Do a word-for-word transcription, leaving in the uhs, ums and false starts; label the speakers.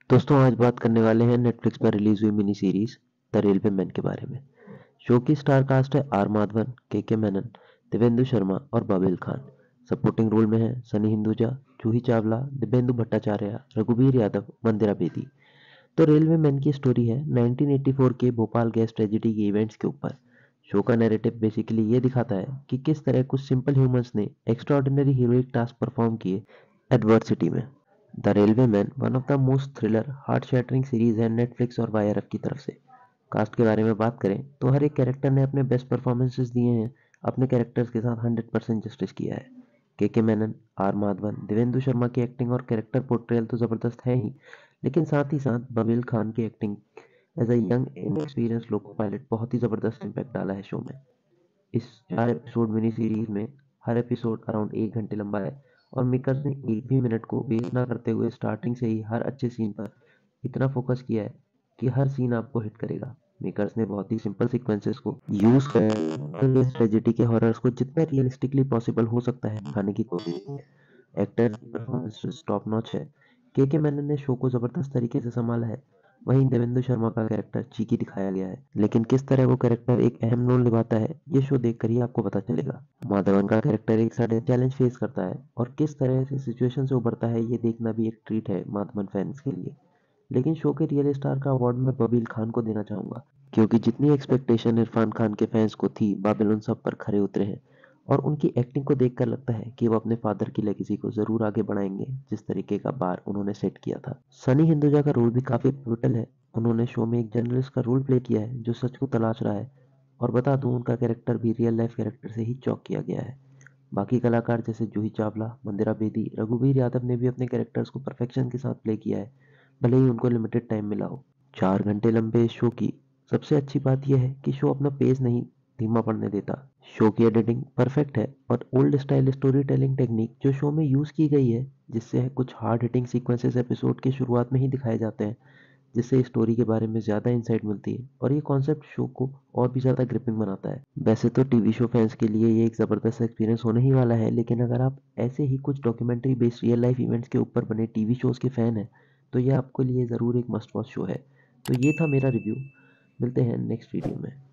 Speaker 1: दोस्तों आज बात करने वाले हैं नेटफ्लिक्स पर रिलीज हुई mini series the railway man के बारे में। शो की स्टार कास्ट है R Madhavan, K K Menon, Devendu Sharma और बाबिल खान। सपोर्टिंग रोल में है सनी हिंदुजा, जूही चावला, दिब्येंदु भट्टाचार्य, रघुवीर यादव, मंदिरा बेदी। तो रेलवे मैन की स्टोरी है नाइनटीन एटी फोर के भोपाल गैस ट्रेजेडी के इवेंट्स के ऊपर। शो का नैरेटिव बेसिकली ये दिखाता है कि किस तरह कुछ सिंपल ह्यूमंस ने एक्स्ट्राऑर्डिनरी हीरोइक टास्क परफॉर्म किए एडवर्सिटी में। The railway man one of the most thriller heart shattering series है नेटफ्लिक्स और वाई आर एफ की तरफ से। कास्ट के बारे में बात करें तो हर एक कैरेक्टर ने अपने बेस्ट परफॉर्मेंसेस दिए हैं, अपने कैरेक्टर्स के साथ हंड्रेड परसेंट जस्टिस किया है। K K Menon, R Madhavan, Divyendu Sharma की एक्टिंग और कैरेक्टर पोर्ट्रेयल तो जबरदस्त है ही, लेकिन साथ ही साथ बबील खान की acting as a young inexperience loco pilot बहुत ही जबरदस्त इम्पैक्ट डाला है शो में। इस चार एपिसोड मिनी सीरीज में हर एपिसोड अराउंड एक घंटे लंबा है और मेकर्स ने एक भी मिनट को वेस्ट ना करते हुए स्टार्टिंग से ही हर अच्छे सीन पर इतना फोकस किया है कि हर सीन आपको हिट करेगा। मेकर्स ने बहुत ही सिंपल सीक्वेंसेस को यूज कर ट्रेजेडी के हॉरर्स को जितना रियलिस्टिकली पॉसिबल हो सकता है दिखाने की कोशिश की है। एक्टर की परफॉर्मेंस टॉप नॉच है। के के मेनन ने शो को जबरदस्त तरीके से संभाला है। वहीं देवेंद्र शर्मा का कैरेक्टर चीकी दिखाया गया है, लेकिन किस तरह वो कैरेक्टर एक अहम रोल निभाता है ये शो देखकर ही आपको पता चलेगा। माधवन का कैरेक्टर एक सडन चैलेंज फेस करता है और किस तरह से सिचुएशन से उभरता है ये देखना भी एक ट्रीट है माधवन फैंस के लिए। लेकिन शो के रियल स्टार का अवार्ड मैं बबील खान को देना चाहूंगा, क्योंकि जितनी एक्सपेक्टेशन इरफान खान के फैंस को थी बाबिल उन सब पर खरे उतरे हैं। और उनकी एक्टिंग को देखकर लगता है कि वो अपने फादर की लेगेसी को जरूर आगे बढ़ाएंगे जिस तरीके का बार उन्होंने सेट किया था। सनी हिंदुजा का रोल भी काफी पिवटल है। उन्होंने शो में एक जर्नलिस्ट का रोल प्ले किया है जो सच को तलाश रहा है। और बता दूं उनका कैरेक्टर भी रियल लाइफ कैरेक्टर से ही चौक किया गया है। बाकी कलाकार जैसे जूही चावला, मंदिरा बेदी, रघुवीर यादव ने भी अपने कैरेक्टर्स को परफेक्शन के साथ प्ले किया है, भले ही उनको लिमिटेड टाइम मिला हो। चार घंटे लंबे इस शो की सबसे अच्छी बात यह है कि शो अपना पेस नहीं धीमा पड़ने देता। शो की एडिटिंग परफेक्ट है और old style story telling technique जो शो में यूज की गई है, जिससे कुछ हार्ड हिटिंग सीक्वेंसेस एपिसोड की शुरुआत में ही दिखाए जाते हैं, जिससे स्टोरी के बारे में ज़्यादा इंसाइट मिलती है और ये कॉन्सेप्ट शो को और भी ज़्यादा ग्रिपिंग बनाता है। वैसे तो टीवी शो फैंस के लिए ये एक ज़बरदस्त एक्सपीरियंस होने ही वाला है, लेकिन अगर आप ऐसे ही कुछ documentary based real life events के ऊपर बने टीवी शोज के फैन हैं तो ये आपके लिए ज़रूर एक मस्ट वॉच शो है। तो ये था मेरा रिव्यू। मिलते हैं नेक्स्ट वीडियो में।